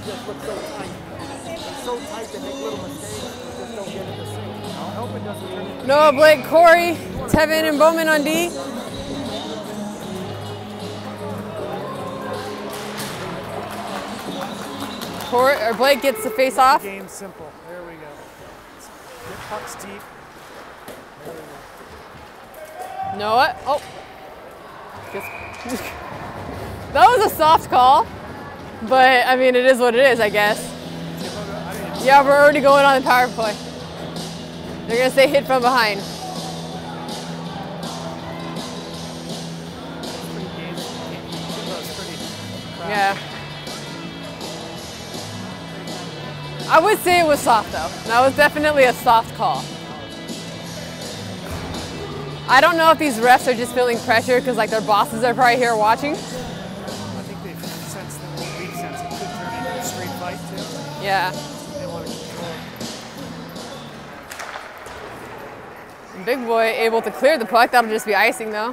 just look so tight. They're so tight they make little mistakes. They just don't get in the sync. I hope it doesn't turn into Noah, Blake, Corey, Tevin, and Bowman on D. Blake gets the face off. Game simple. There we go. Get pucks deep. There we go. Noah. Oh. That was a soft call, but I mean, it is what it is, I guess. Yeah, we're already going on the power play. They're gonna say hit from behind. Yeah. I would say it was soft though. That was definitely a soft call. I don't know if these refs are just feeling pressure because like their bosses are probably here watching. I think they've sensed the weak sense it could turn into a straight fight too. Yeah. They want to control. Big boy able to clear the puck. That'll just be icing though.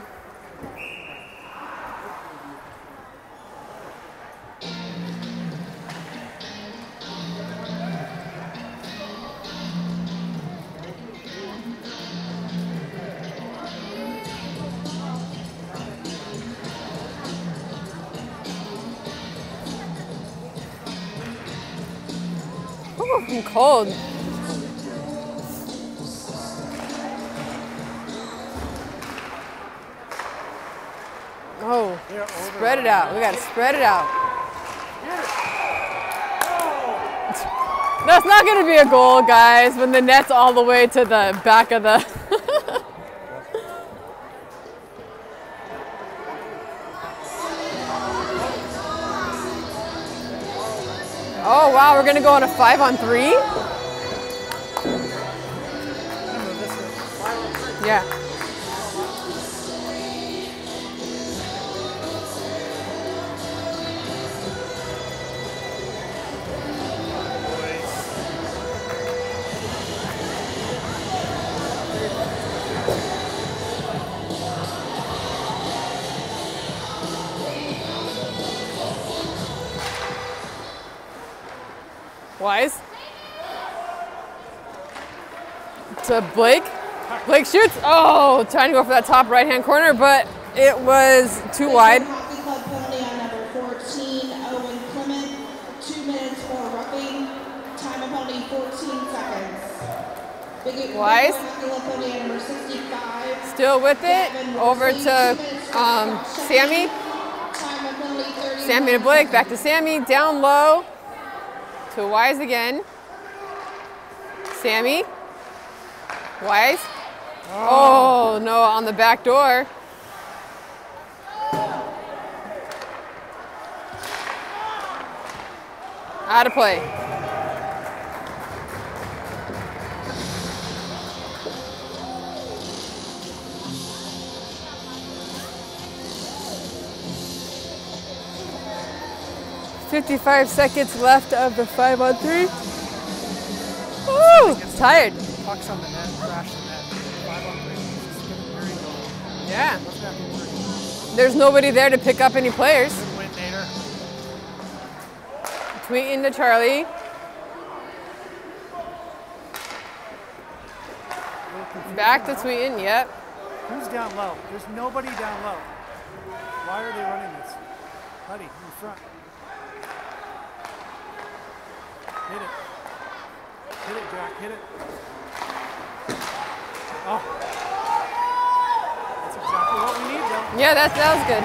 Ooh, I'm cold. Oh, spread it out. We gotta spread it out. That's not gonna be a goal, guys, when the net's all the way to the back of the... Oh, wow, we're gonna go on a 5-on-3? Yeah. Wise. To Blake. Blake shoots. Oh, trying to go for that top right-hand corner, but it was too wide. Hockey Club penalty on number 14, Owen Clement. 2 minutes for roughing. Time of penalty 14 seconds. Wise. Hockey Club penalty on number 65. Still with it. Over to Sammy. Time of penalty 30. Sammy to Blake. Back to Sammy. Down low. To Wise again. Sammy. Wise. Oh, no, on the back door. Out of play. "55 seconds left of the 5-on-3. Woo! Tired. Pucks on the net, crash the net. 5-on-3. Just get it very low. Yeah. Let's not get dirty. There's nobody there to pick up any players. Good win, Nader. Tweeting to Charlie. Back to Tweeting, yep. Who's down low? There's nobody down low. Why are they running this? Buddy, in front. Hit it. Hit it, Jack. Hit it. Oh. That's exactly what we need, though. Yeah, that was good.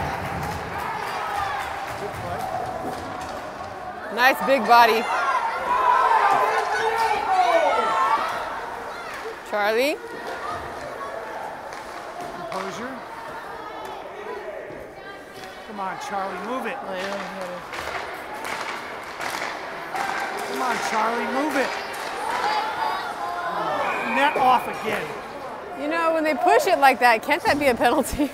Good play. Nice big body. Charlie. Composure. Come on, Charlie, move it. Come on, Charlie, move it. Net off again. You know, when they push it like that, can't that be a penalty?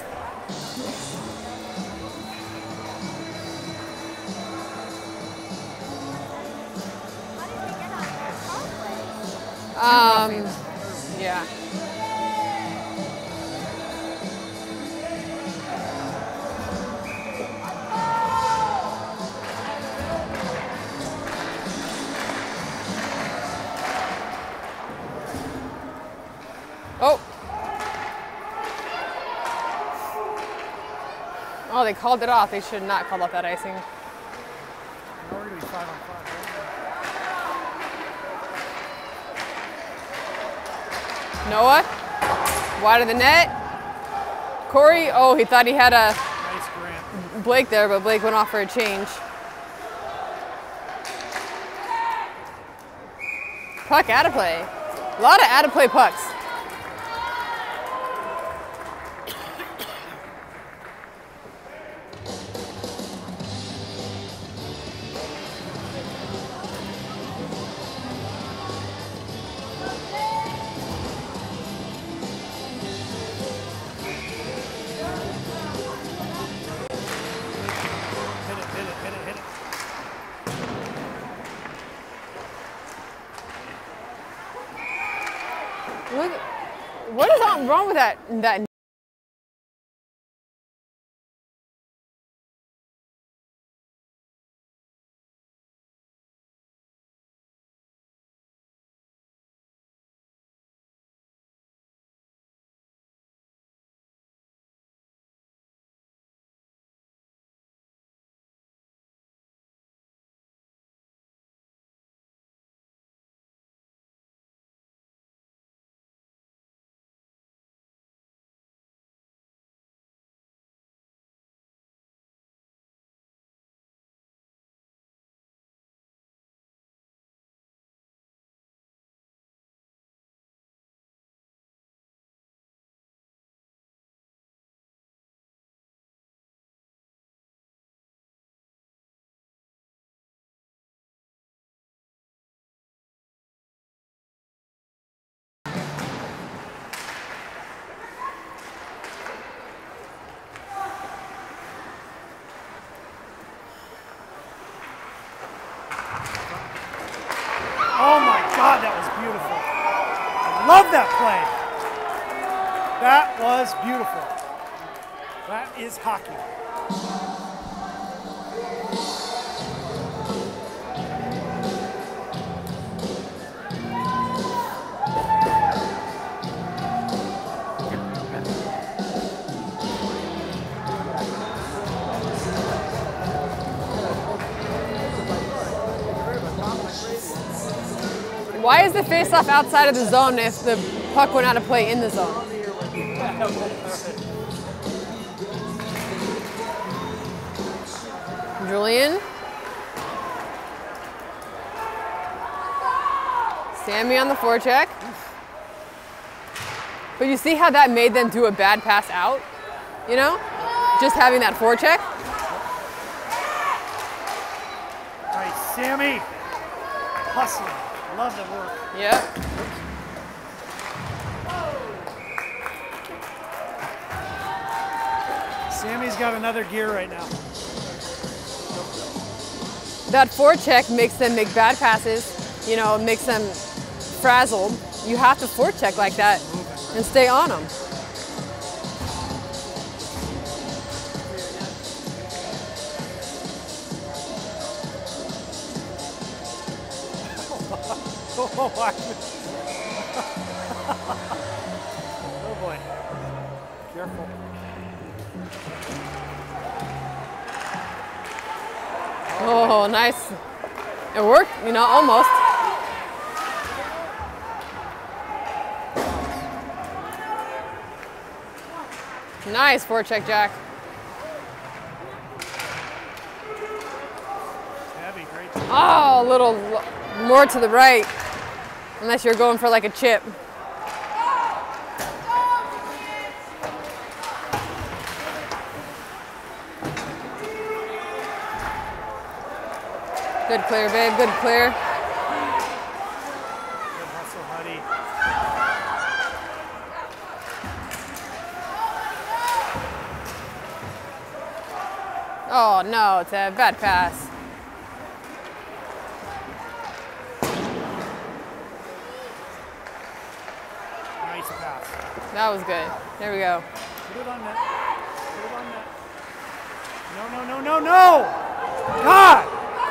Yeah. Oh, they called it off. They should not call off that icing. Now we're going to be 5 on 5. Noah, wide of the net. Corey, oh, he thought he had a Nice Grant. Blake there, but Blake went off for a change. Puck out of play. A lot of out of play pucks. Look, what is wrong with that? Oh my God, that was beautiful. I love that play. That was beautiful. That is hockey. Why is the face-off outside of the zone if the puck went out of play in the zone? Julian. Sammy on the forecheck. But you see how that made them do a bad pass out? You know? Just having that forecheck. Nice, Sammy. Hustling. Love the work. Yep. Sammy's got another gear right now. That forecheck makes them make bad passes, you know, makes them frazzled. You have to forecheck like that and stay on them. Oh boy. Careful. Oh, nice. It worked, you know, almost. Nice forecheck, Jack. Heavy, great. Oh, a little more to the right. Unless you're going for like a chip. Good clear, babe, good clear. Good hustle, Huddy. Oh no, it's a bad pass. Nice pass. That was good. There we go. Put it on net. Put it on net. No, no, no, no, no! God!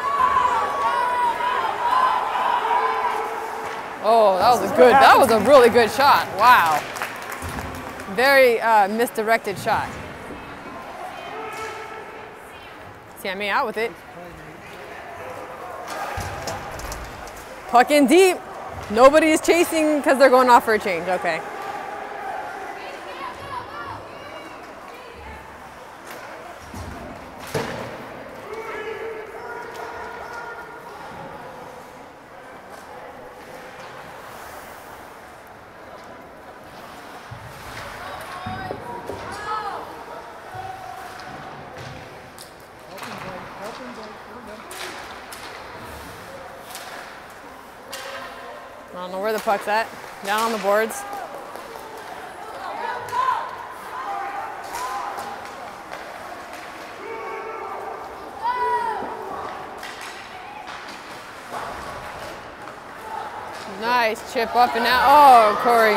Oh, that was a good, that was a really good shot. Wow. Very misdirected shot. Sammy out with it. Puck in deep. Nobody is chasing because they're going off for a change. Okay. I don't know where the puck's at. Down on the boards. Nice chip up and out. Oh, Corey.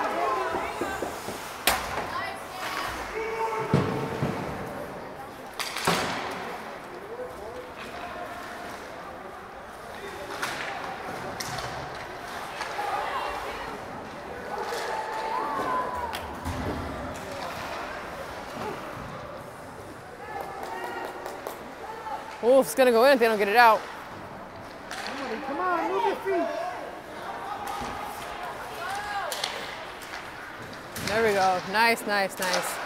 Wolf's gonna go in if they don't get it out. Come on, move your feet. There we go. Nice, nice, nice.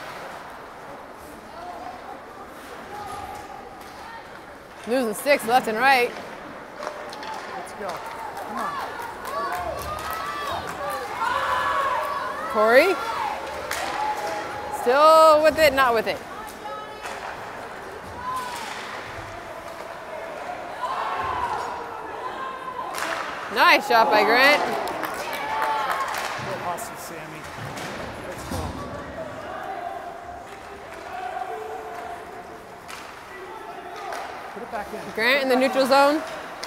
Losing sticks left and right. Let's go. Come on. Corey. Still with it, not with it. Nice shot by Grant. Good hustle, Sammy. Let's go. Put it back in. Grant in the neutral zone.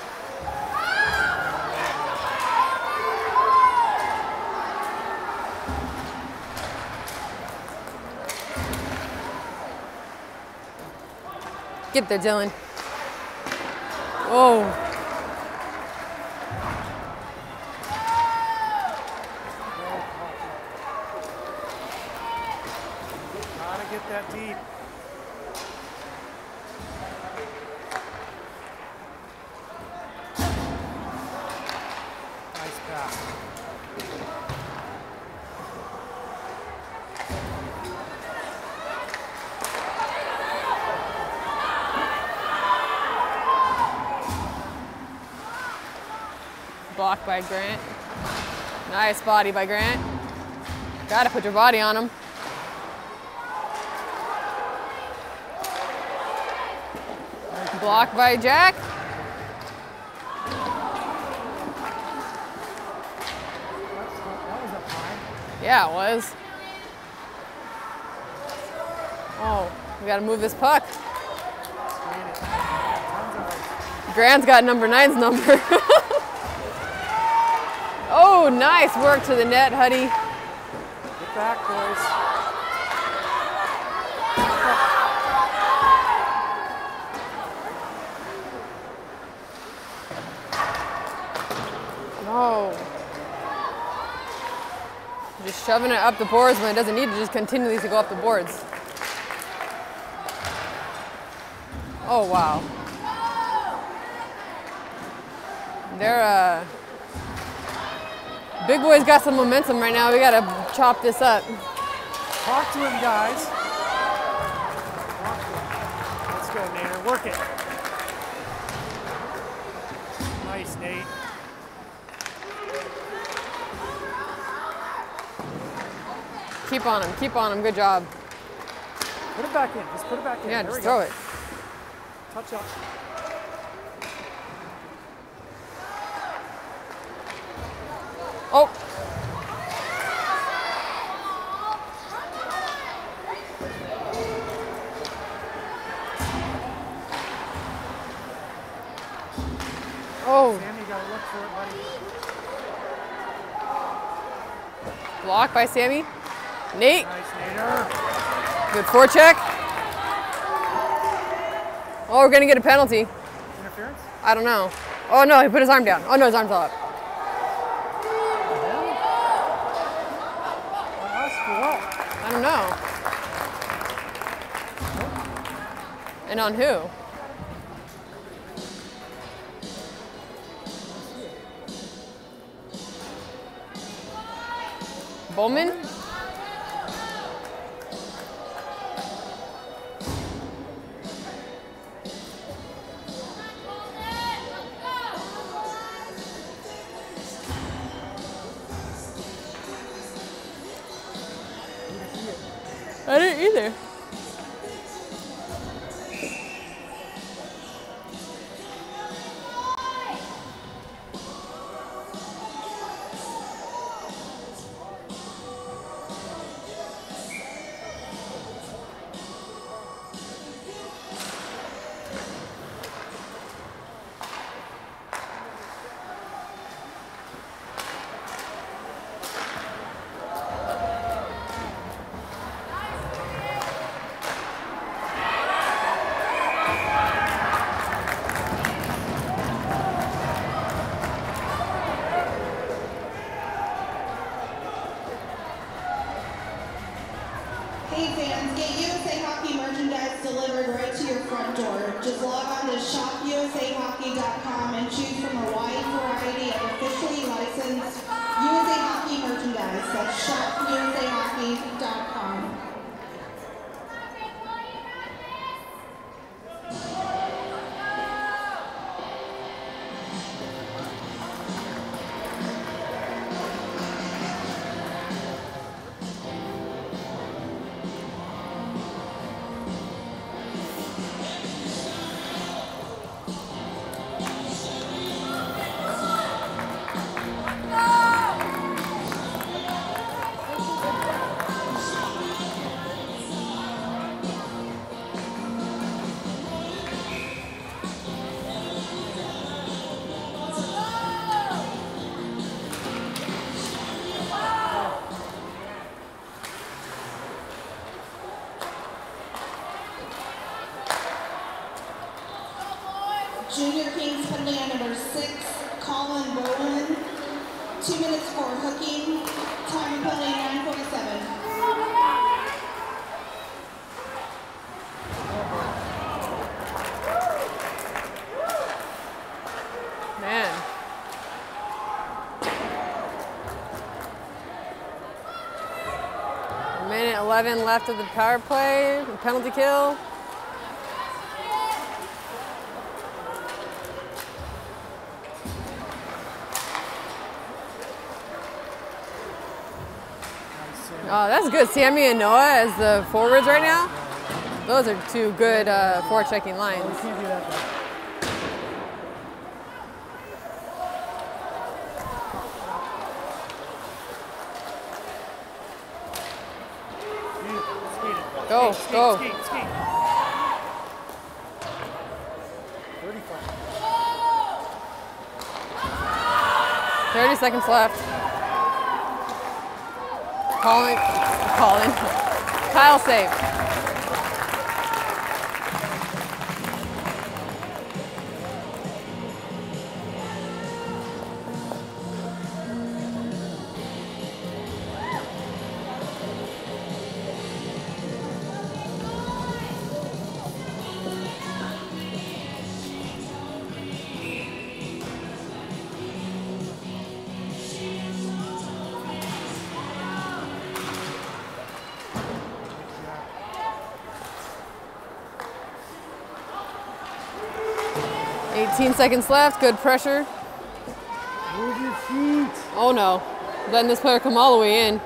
Get there, Dylan. Oh. Gotta get that deep. Nice pass. Blocked by Grant. Nice body by Grant. Gotta put your body on him. Blocked by Jack. That was up high. Yeah, it was. Oh, we gotta move this puck. Grant's got number 9's number. Oh, nice work to the net, Huddy. Get back, boys. No. Just shoving it up the boards when it doesn't need to just continually to go up the boards. Oh, wow. They're, Big Boy's got some momentum right now. We gotta chop this up. Talk to him, guys. Let's go, Nader. Work it. Nice, Nate. Keep on him, keep on him. Good job. Put it back in. Just put it back in. Yeah, There just we throw go. it. Touch up. Oh. Oh. Sammy, gotta look for it, buddy. Blocked by Sammy. Nate. Nice, Nader. Good forecheck. Oh, we're gonna get a penalty. Interference? I don't know. Oh no, he put his arm down. Oh no, his arm fell up. On us for what? I don't know. And on who? Bowman? I didn't either. Hey fans, get USA Hockey merchandise delivered right to your front door. Just log on to shopusahockey.com and choose from a wide variety of officially licensed USA Hockey merchandise. That's shopusahockey.com. Junior Kings penalty on number 6, Colin Bowen. 2 minutes for hooking. Time of penalty 9:47. Man. A minute 11 left of the power play, penalty kill. Oh, that's good. Sammy and Noah as the forwards right now. Those are two good forechecking lines. You can't do that though. Go, Skate, go. skate, skate. 35. 30 seconds left. Colin. Kyle saved. Yeah. 18 seconds left. Good pressure. Move your feet. Oh no. Letting this player come all the way in.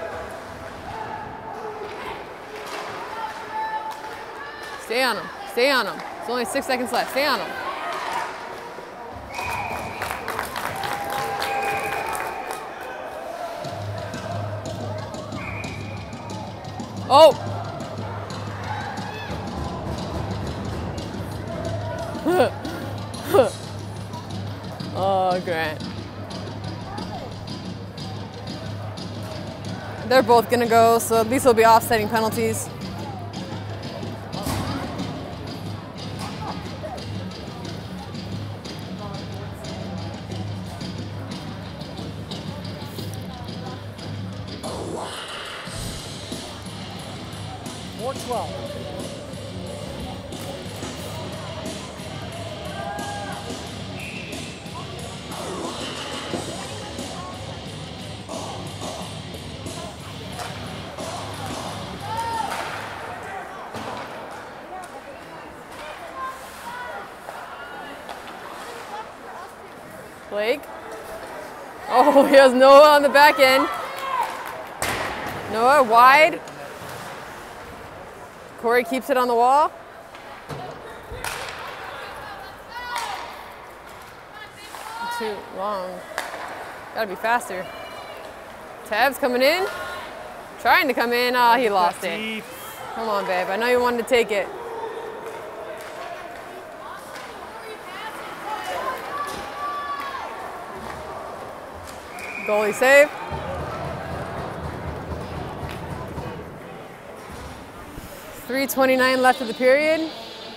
Stay on him. Stay on him. There's only 6 seconds left. Stay on him. Oh! Oh, Grant. They're both gonna go, so at least we'll be offsetting penalties. Blake. Oh, he has Noah on the back end. Noah wide. Corey keeps it on the wall. Too long. Gotta be faster. Tab's coming in. Trying to come in. Oh, he lost it. Come on, babe. I know you wanted to take it. Goalie save. .329 left of the period.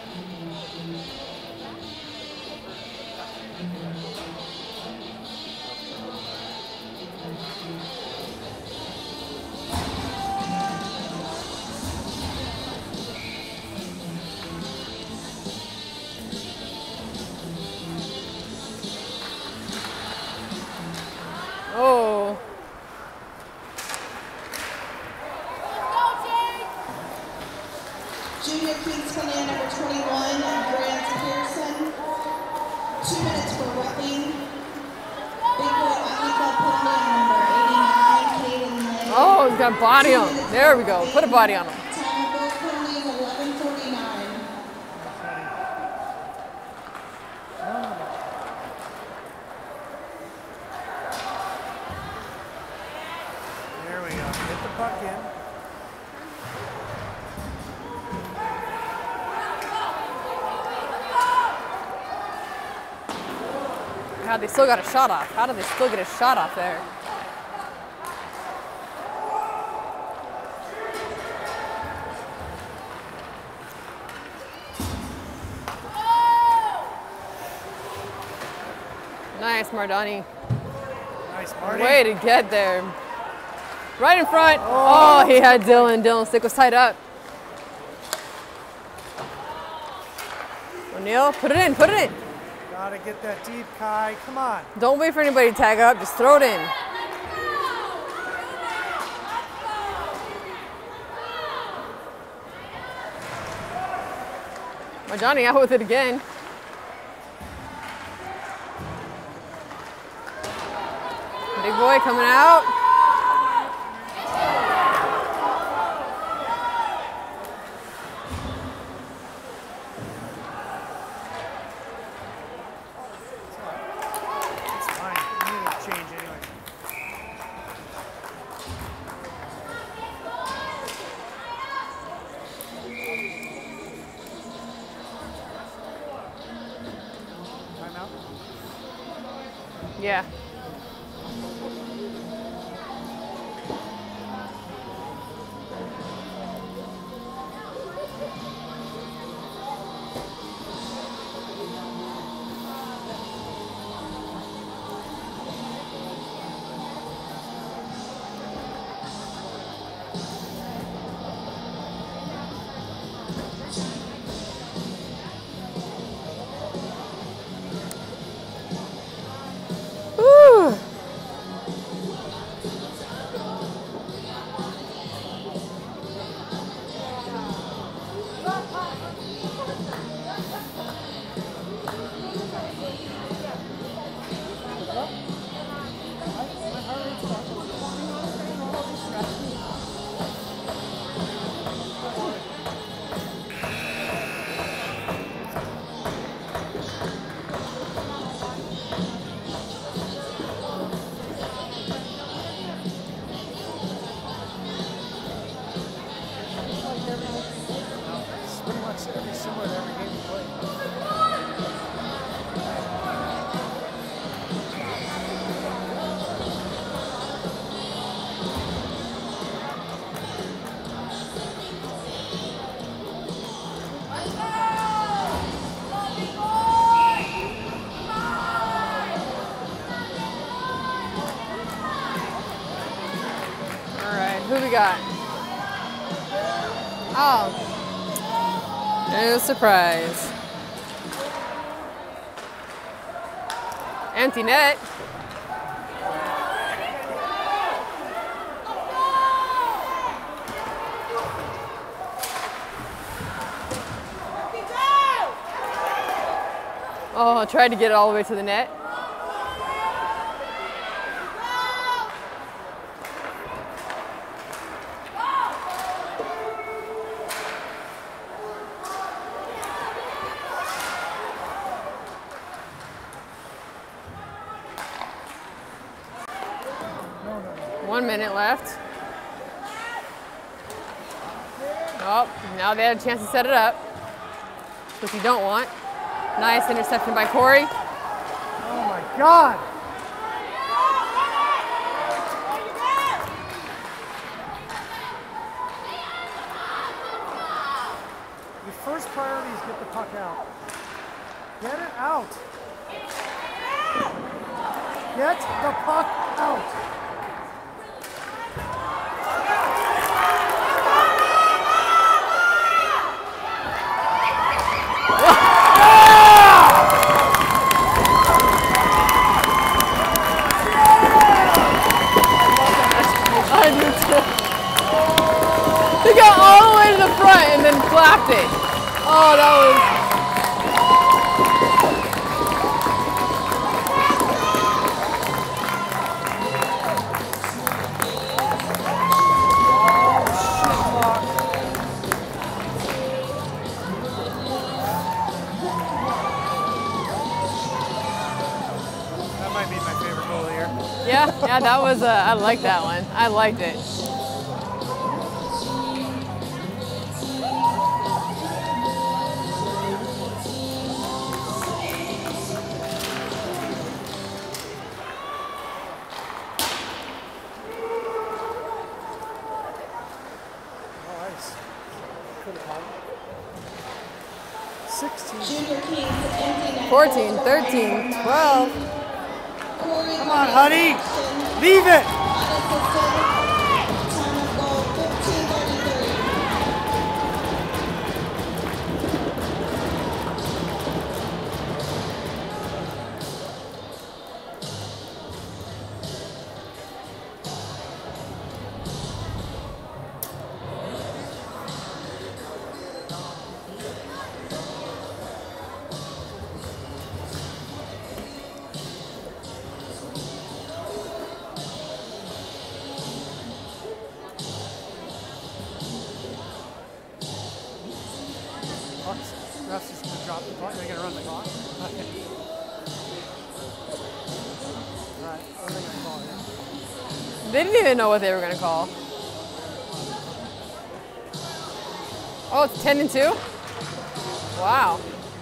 Oh. Junior Kings coming in number 21, Grant Pearson. 2 minutes for roughing. Big Boy Hockey Club putting in number 89, Caden Lane. Oh, he's got a body on him. There we go. Put a body on him. Time of both penalties, 11:49. There we go. Get the puck in. God, they still got a shot off. How did they still get a shot off there? Nice, Mardani. Nice, Marty. Way to get there. Right in front. Oh, he had Dylan. Dylan's stick was tied up. O'Neal, put it in, put it in. Gotta get that deep, Kai. Come on. Don't wait for anybody to tag up. Just throw it in. Mardani out with it again. Big boy coming out. It's fine. You need to change anyway. Timeout? Yeah. Woo. It's pretty much every similar to every game you play. All right, who we got? Oh, no surprise. Empty net. Oh, tried to get it all the way to the net. 1 minute left. Oh, now they had a chance to set it up, which you don't want. Nice interception by Corey. Oh my God. Your first priority is get the puck out. Get it out. Get the puck out. He got all the way to the front and then flapped it. Oh, that was... That might be my favorite goal here. Yeah, that was, I liked that one. I liked it. Nice. 16. Junior Kings empty net. 14, 13, 12. Come on, honey. Leave it. Unassisted. Time of goal 15:33. Ref's just going to drop the puck. They're going to run the clock. Okay. All right. What are they going to call here? They didn't even know what they were going to call. Oh, it's 10-2? Wow.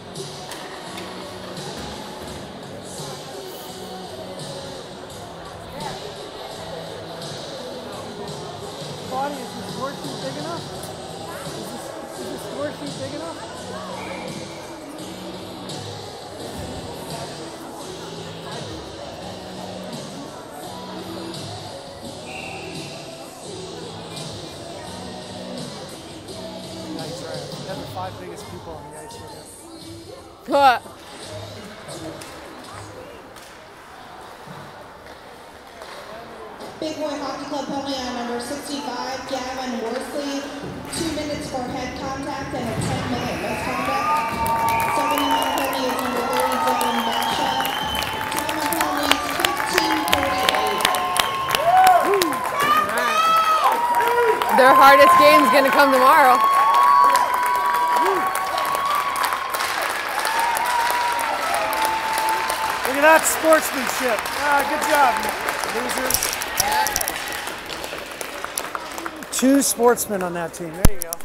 Body, is the score sheet big enough? Is the score sheet big enough? Nice, right. They're the 5 biggest people on the ice right now. What? Big Boy Hockey Club penalty on number 65, Gavin Worsley. 2 minutes for head contact and a 10-minute misconduct. 7-minute penalty is number 30, Dylan Basha. Time of penalty is 15:48. Their hardest game is going to come tomorrow. Look at that sportsmanship. Ah, good job, losers. 2 sportsmen on that team. There you go.